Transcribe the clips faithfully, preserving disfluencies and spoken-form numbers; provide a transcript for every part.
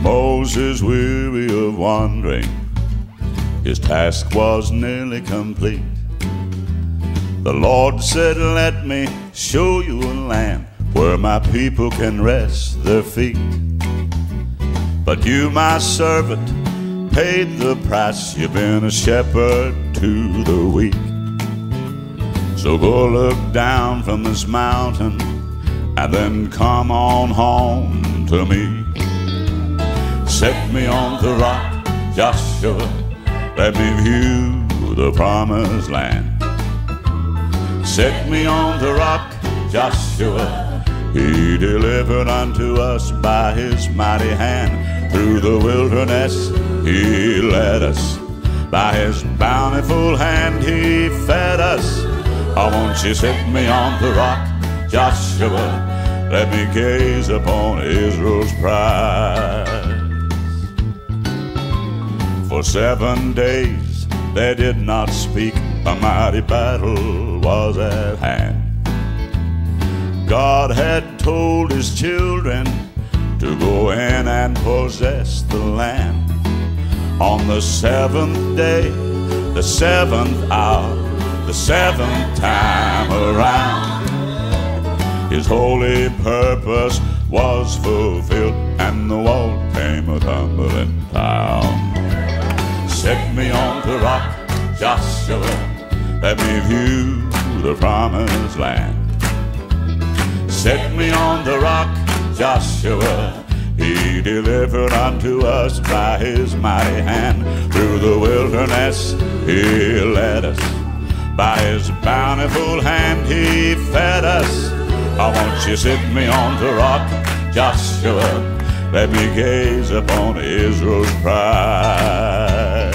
Moses, weary of wandering, his task was nearly complete. The Lord said, let me show you a land where my people can rest their feet. But you, my servant, paid the price. You've been a shepherd to the weak. So go look down from this mountain and then come on home to me. Set me on the rock, Joshua, let me view the promised land. Set me on the rock, Joshua, he delivered unto us by his mighty hand. Through the wilderness he led us, by his bountiful hand he fed us. Oh, won't you set me on the rock, Joshua, let me gaze upon Israel's prize. For seven days they did not speak, a mighty battle was at hand. God had told his children to go in and possess the land. On the seventh day, the seventh hour, the seventh time around, his holy purpose was fulfilled and the wall came a tumbling down. Set me on the rock, Joshua, let me view the promised land. Set me on the rock, Joshua, he delivered unto us by his mighty hand. Through the wilderness he led us, by his bountiful hand he fed us. Oh, won't you set me on the rock, Joshua, let me gaze upon Israel's pride.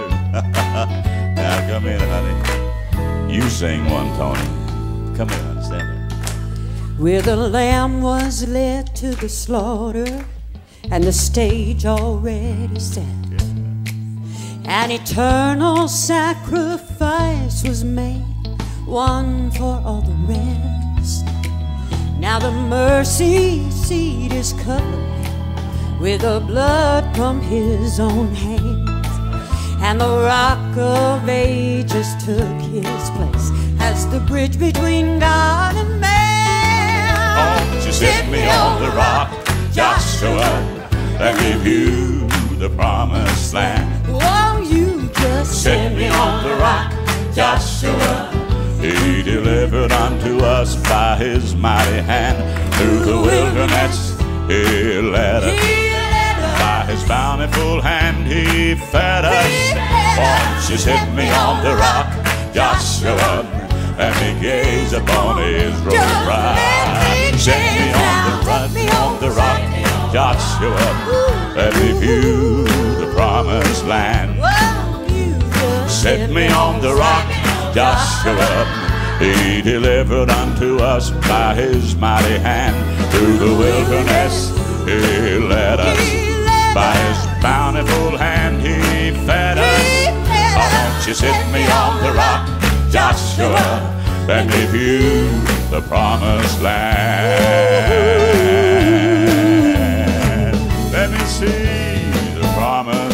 Now come in, honey. You sing one, Toni. Come in, stand there. Where the lamb was led to the slaughter, and the stage already set, an eternal sacrifice was made, one for all the rest. Now the mercy seat is covered with the blood from his own hands, and the rock of ages took his place as the bridge between God and man. Oh, won't you set me on the rock, Joshua, let me view the promised land. Oh, you just set me on the rock, Joshua, he delivered unto us by his mighty hand. Through the wilderness he led us, by his bountiful hand he fed us. Won't you set me on the rock, Joshua, let me gaze upon Israel's pride. Set me on the rock, on the rock, Joshua, let me view the promised land. Set me on the rock, Joshua, he delivered unto us by his mighty hand. Through the wilderness he led us, by his bountiful hand he fed us. Oh, won't you set me on the rock, Joshua, let me view the promised land. Let me see the promised